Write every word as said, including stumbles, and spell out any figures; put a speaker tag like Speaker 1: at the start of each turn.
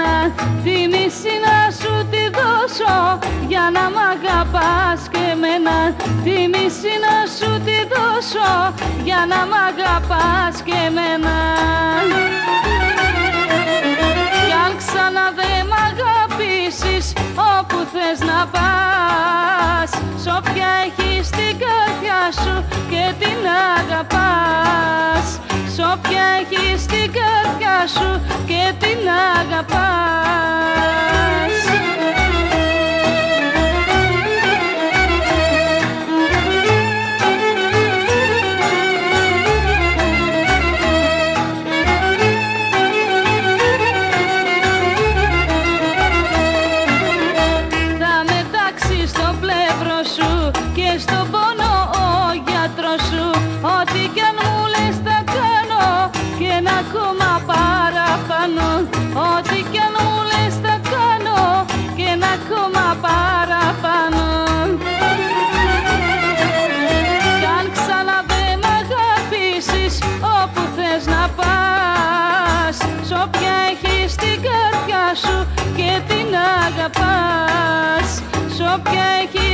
Speaker 1: τη μισή να σου τη δώσω για να μ' αγαπάς και εμένα, τη μισή να σου τη δώσω για να μ' αγαπάς και εμένα. Κι αν ξανά δε μ' αγαπήσεις, όπου θες να πας, σ' όποια έχεις την καρδιά σου και την αγαπάς, σ' όποια έχεις την καρδιά σου και την αγαπάς. Στον πόνο ο γιατρός σου, ό,τι κι αν μου λες θα κάνω και ένα ακόμα παραπάνω, ό,τι κι αν μου λες θα κάνω και ένα ακόμα παραπάνω. Κι αν ξανά δε μ' αγαπήσεις, όπου θες να πας, σ' όποια έχεις την καρδιά σου και την αγαπάς, σ' όποια έχεις